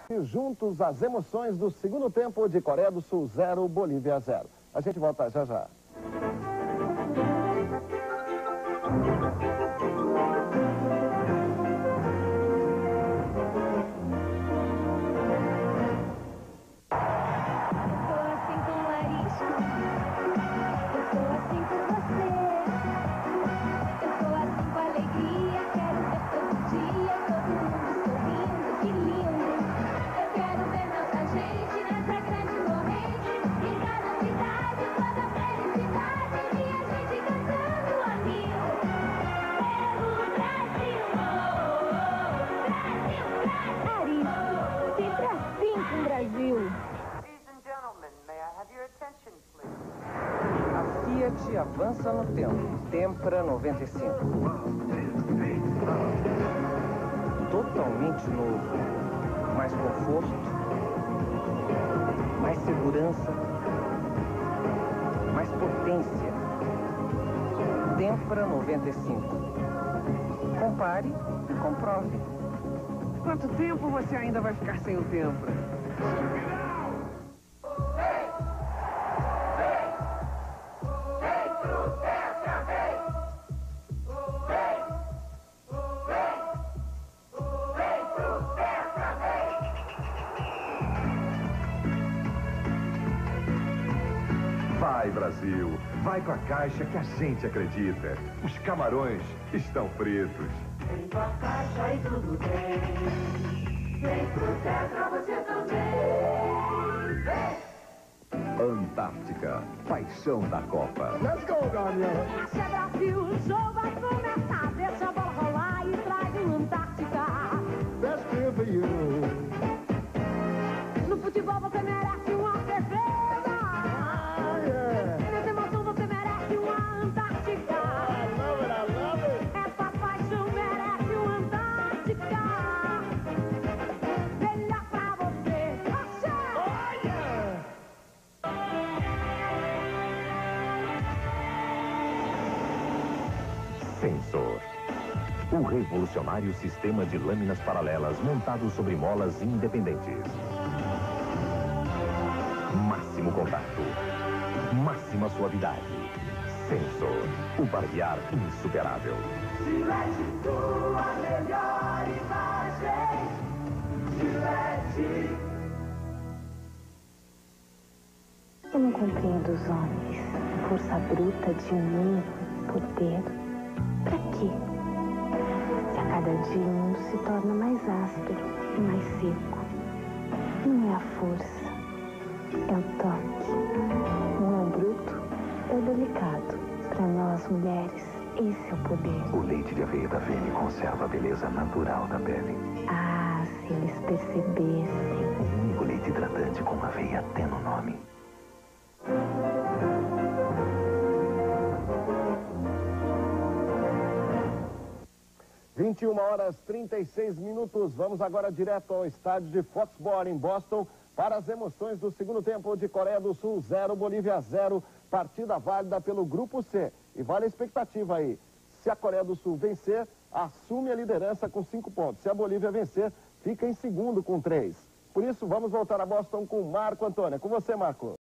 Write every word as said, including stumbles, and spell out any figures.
E juntos as emoções do segundo tempo de Coreia do Sul zero, Bolívia zero. A gente volta já já. A Fiat avança no tempo. Tempra noventa e cinco. Totalmente novo. Mais conforto. Mais segurança. Mais potência. Tempra noventa e cinco. Compare e comprove. Quanto tempo você ainda vai ficar sem o Tempra? Vai, Brasil, vai com a Caixa que a gente acredita. Os camarões estão pretos. Vem com a Caixa e tudo bem. Vem pro Tetra você também. Vem! Antártica, paixão da Copa. Let's go, Daniel! Essa é Brasil, o show vai começar. Deixa a bola rolar e traz o Antártica. That's good for you. No futebol você merece uma cerveja. Nessa emoção você merece uma Antártica. I love it, I love it. Essa paixão merece uma Antártica. Melhor pra você. Oh, yeah! Sensor. Um revolucionário sistema de lâminas paralelas montado sobre molas independentes. Máximo contato. Máxima suavidade. Sensor. O barbear insuperável. Gillette, sua melhor imagem. Gillette. Eu não compreendo os homens. Força bruta, dinheiro, poder. Pra quê? Se a cada dia o mundo se torna mais áspero e mais seco. Não é a força, é o toque. Não é bruto, é o delicado. Para nós, mulheres, esse é o poder. O leite de aveia da Fene conserva a beleza natural da pele. Ah, se eles percebessem. O único leite hidratante com aveia até no nome. vinte e uma horas e trinta e seis minutos. Vamos agora direto ao estádio de Foxborough, em Boston, para as emoções do segundo tempo de Coreia do Sul zero, Bolívia zero. Partida válida pelo Grupo C. E vale a expectativa aí. Se a Coreia do Sul vencer, assume a liderança com cinco pontos. Se a Bolívia vencer, fica em segundo com três. Por isso, vamos voltar a Boston com Marco Antônio. É com você, Marco.